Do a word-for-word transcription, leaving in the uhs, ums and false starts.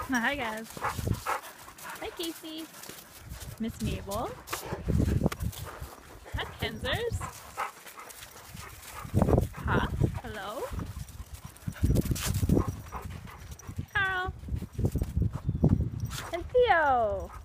Hi guys. Hi Casey. Miss Mabel. Hi Kenzers. Huh? Hello? Carl. And Theo.